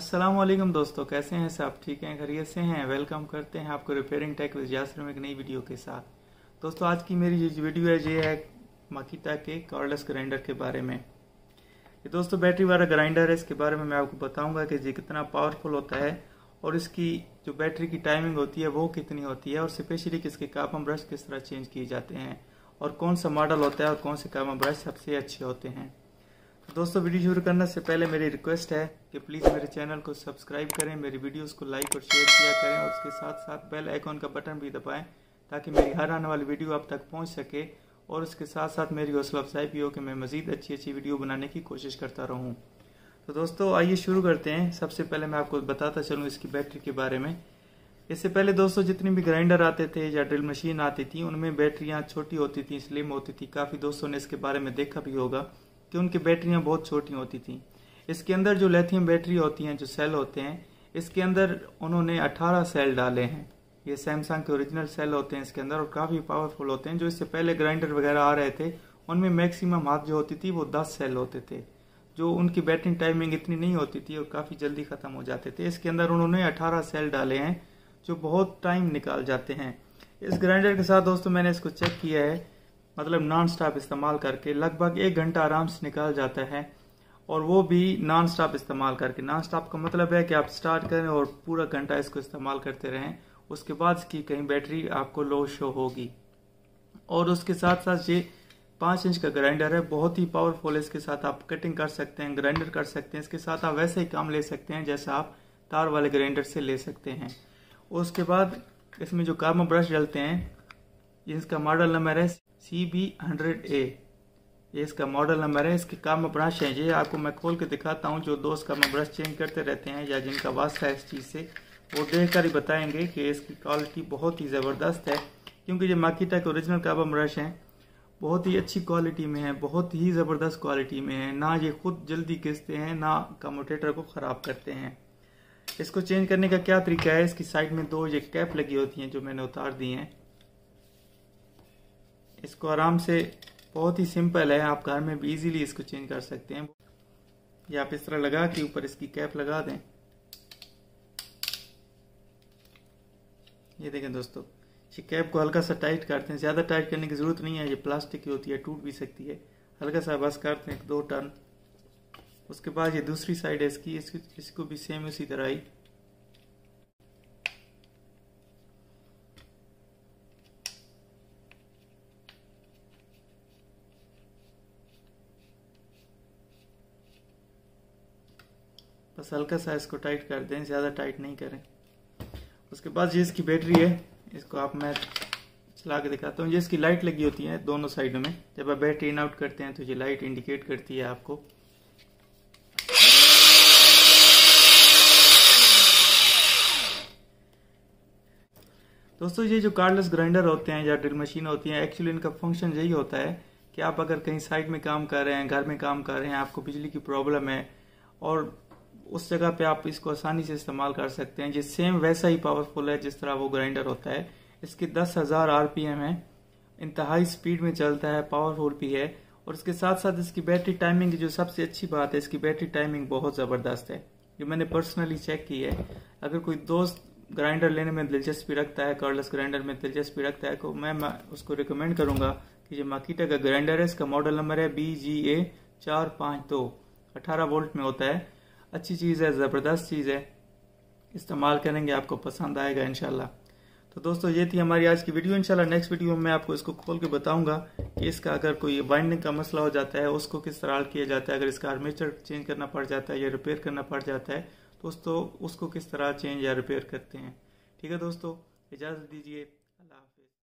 अस्सलाम वालेकुम दोस्तों, कैसे हैं सब? ठीक हैं, खैरियत से हैं? वेलकम करते हैं आपको रिपेयरिंग टेक विद यासिर में एक नई वीडियो के साथ। दोस्तों आज की मेरी जो वीडियो है ये है माकीटा के कॉर्डलेस ग्राइंडर के बारे में। ये दोस्तों बैटरी वाला ग्राइंडर है, इसके बारे में मैं आपको बताऊंगा कि ये कितना पावरफुल होता है और इसकी जो बैटरी की टाइमिंग होती है वो कितनी होती है और स्पेशली इसके कार्बन ब्रश किस तरह चेंज किए जाते हैं और कौन सा मॉडल होता है और कौन से कार्बन ब्रश सबसे अच्छे होते हैं। दोस्तों वीडियो शुरू करने से पहले मेरी रिक्वेस्ट है कि प्लीज़ मेरे चैनल को सब्सक्राइब करें, मेरी वीडियोस को लाइक और शेयर किया करें और उसके साथ साथ बेल आइकॉन का बटन भी दबाएं ताकि मेरी हर आने वाली वीडियो आप तक पहुंच सके और उसके साथ साथ मेरी हौसला अफजाई भी हो कि मैं मज़ीद अच्छी वीडियो बनाने की कोशिश करता रहूँ। तो दोस्तों आइए शुरू करते हैं। सबसे पहले मैं आपको बताता चलूँ इसकी बैटरी के बारे में। इससे पहले दोस्तों जितनी भी ग्राइंडर आते थे या ड्रिल मशीन आती थी उनमें बैटरियाँ छोटी होती थी, स्लिम होती थी। काफ़ी दोस्तों ने इसके बारे में देखा भी होगा कि उनकी बैटरियां बहुत छोटी होती थी। इसके अंदर जो लिथियम बैटरी होती हैं, जो सेल होते हैं, इसके अंदर उन्होंने 18 सेल डाले हैं। ये सैमसंग के ओरिजिनल सेल होते हैं इसके अंदर और काफ़ी पावरफुल होते हैं। जो इससे पहले ग्राइंडर वगैरह आ रहे थे उनमें मैक्सिमम हाथ जो होती थी वो 10 सेल होते थे, जो उनकी बैटरी टाइमिंग इतनी नहीं होती थी और काफ़ी जल्दी ख़त्म हो जाते थे। इसके अंदर उन्होंने 18 सेल डाले हैं जो बहुत टाइम निकाल जाते हैं। इस ग्राइंडर के साथ दोस्तों मैंने इसको चेक किया है, मतलब नॉन स्टॉप इस्तेमाल करके लगभग 1 घंटा आराम से निकाल जाता है और वो भी नॉन स्टॉप इस्तेमाल करके। नॉन स्टॉप का मतलब है कि आप स्टार्ट करें और पूरा घंटा इसको इस्तेमाल करते रहें, उसके बाद इसकी कहीं बैटरी आपको लो शो होगी। और उसके साथ साथ ये 5 इंच का ग्राइंडर है, बहुत ही पावरफुल। इसके साथ आप कटिंग कर सकते हैं, ग्राइंडर कर सकते हैं। इसके साथ आप वैसे ही काम ले सकते हैं जैसा आप तार वाले ग्राइंडर से ले सकते हैं। उसके बाद इसमें जो कार्बन ब्रश डलते हैं, इसका मॉडल नंबर है CB100A, ये इसका मॉडल नंबर है। इसके कार्बन ब्रश हैं, ये आपको मैं खोल के दिखाता हूँ। जो दोस्त कार्बन ब्रश चेंज करते रहते हैं या जिनका वास्ता है इस चीज़ से, वो देख कर ही बताएंगे कि इसकी क्वालिटी बहुत ही ज़बरदस्त है, क्योंकि ये माकीटा के ओरिजिनल कार्बन ब्रश हैं, बहुत ही अच्छी क्वालिटी में है, बहुत ही ज़बरदस्त क्वालिटी में है। ना ये खुद जल्दी घिसते हैं ना कम्यूटेटर को ख़राब करते हैं। इसको चेंज करने का क्या तरीका है, इसकी साइड में 2 ये कैप लगी होती हैं जो मैंने उतार दी हैं। इसको आराम से, बहुत ही सिंपल है, आप घर में भी इजीली इसको चेंज कर सकते हैं। या आप इस तरह लगा के ऊपर इसकी कैप लगा दें। ये देखें दोस्तों, ये कैप को हल्का सा टाइट करते हैं, ज़्यादा टाइट करने की ज़रूरत नहीं है, ये प्लास्टिक की होती है, टूट भी सकती है। हल्का सा बस करते हैं 1-2 टर्न। उसके बाद ये दूसरी साइड है इसकी, इसको भी सेम उसी तरह ही बस हल्का सा इसको टाइट कर दें, ज़्यादा टाइट नहीं करें। उसके बाद ये इसकी बैटरी है, इसको आप मैं चला के दिखाता हूँ। ये इसकी लाइट लगी होती है दोनों साइडों में, जब आप बैटरी इन आउट करते हैं तो ये लाइट इंडिकेट करती है आपको। दोस्तों ये जो कार्डलेस ग्राइंडर होते हैं या ड्रिल मशीन होती हैं, एक्चुअली इनका फंक्शन यही होता है कि आप अगर कहीं साइड में काम कर रहे हैं, घर में काम कर रहे हैं, आपको बिजली की प्रॉब्लम है और उस जगह पे आप इसको आसानी से इस्तेमाल कर सकते हैं। ये सेम वैसा ही पावरफुल है जिस तरह वो ग्राइंडर होता है। इसकी 10,000 RPM है, इंतहाई स्पीड में चलता है, पावरफुल भी है। और इसके साथ साथ इसकी बैटरी टाइमिंग की जो सबसे अच्छी बात है, इसकी बैटरी टाइमिंग बहुत ज़बरदस्त है। ये मैंने पर्सनली चेक की है। अगर कोई दोस्त ग्राइंडर लेने में दिलचस्पी रखता है, कॉर्डलेस ग्राइंडर में दिलचस्पी रखता है, तो मैं उसको रिकमेंड करूंगा कि ये माकीटा का ग्राइंडर है। इसका मॉडल नंबर है BGA452, 18 वोल्ट में होता है। अच्छी चीज़ है, ज़बरदस्त चीज़ है, इस्तेमाल करेंगे आपको पसंद आएगा इंशाल्लाह। तो दोस्तों ये थी हमारी आज की वीडियो। इंशाल्लाह नेक्स्ट वीडियो में मैं आपको इसको खोल के बताऊंगा कि इसका अगर कोई बाइंडिंग का मसला हो जाता है उसको किस तरह हल किया जाता है। अगर इसका आर्मेचर चेंज करना पड़ जाता है या रिपेयर करना पड़ जाता है दोस्तों, उसको किस तरह चेंज या रिपेयर करते हैं। ठीक है दोस्तों, इजाज़त दीजिए।